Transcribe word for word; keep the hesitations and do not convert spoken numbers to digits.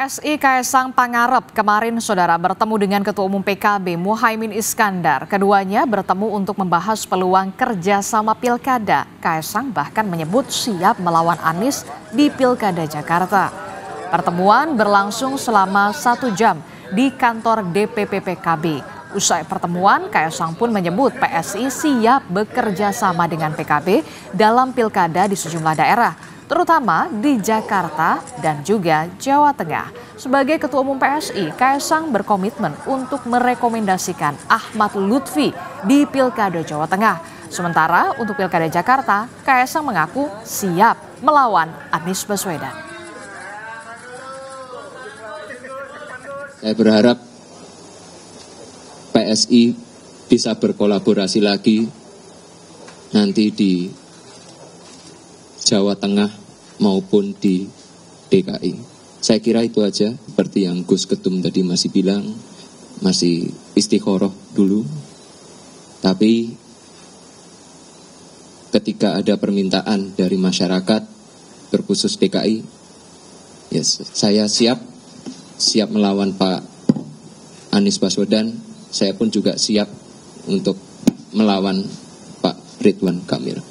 S I Kaisang Pangarep kemarin saudara bertemu dengan Ketua Umum P K B Muhaimin Iskandar. Keduanya bertemu untuk membahas peluang kerjasama pilkada. Kaisang bahkan menyebut siap melawan Anies di Pilkada Jakarta. Pertemuan berlangsung selama satu jam di kantor D P P P K B. Usai pertemuan, Kaisang pun menyebut P S I siap bekerja sama dengan P K B dalam pilkada di sejumlah daerah, terutama di Jakarta dan juga Jawa Tengah. Sebagai Ketua Umum P S I, Kaisang berkomitmen untuk merekomendasikan Ahmad Lutfi di Pilkada Jawa Tengah. Sementara untuk Pilkada Jakarta, Kaisang mengaku siap melawan Anies Baswedan. Saya berharap P S I bisa berkolaborasi lagi nanti di Jawa Tengah maupun di D K I. Saya kira itu aja, seperti yang Gus Ketum tadi masih bilang, masih istikharah dulu. Tapi ketika ada permintaan dari masyarakat, berkhusus D K I, yes, saya siap, siap melawan Pak Anies Baswedan. Saya pun juga siap untuk melawan Pak Ridwan Kamil.